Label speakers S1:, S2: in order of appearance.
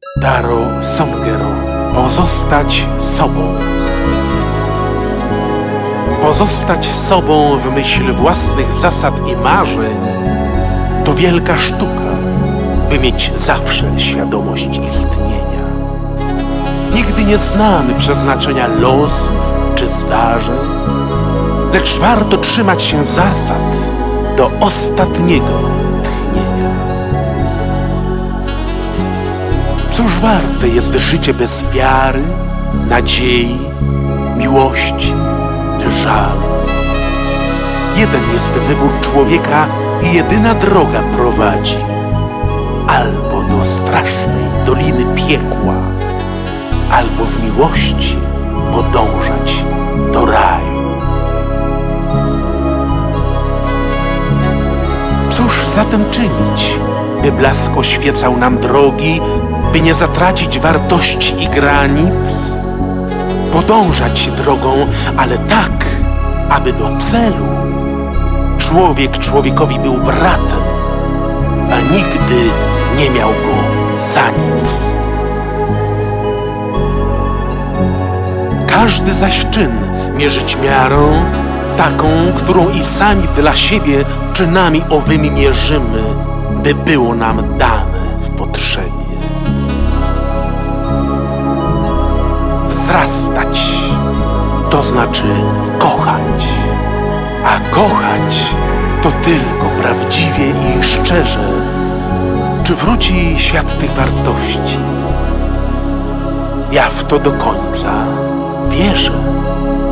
S1: Daro Songero. Pozostać sobą. Pozostać sobą w myśl własnych zasad i marzeń to wielka sztuka, by mieć zawsze świadomość istnienia. Nigdy nie znamy przeznaczenia losów czy zdarzeń, lecz warto trzymać się zasad do ostatniego tchnienia. Cóż warte jest życie bez wiary, nadziei, miłości czy żalu? Jeden jest wybór człowieka i jedyna droga prowadzi albo do strasznej doliny piekła, albo w miłości podążać do raju. Cóż zatem czynić, by blask oświecał nam drogi, by nie zatracić wartości i granic? Podążać drogą, ale tak, aby do celu człowiek człowiekowi był bratem, a nigdy nie miał go za nic. Każdy zaś czyn mierzyć miarą, taką, którą i sami dla siebie czynami owymi mierzymy, by było nam dane w potrzebie. Wzrastać to znaczy kochać, a kochać to tylko prawdziwie i szczerze. Czy wróci świat tych wartości? Ja w to do końca wierzę.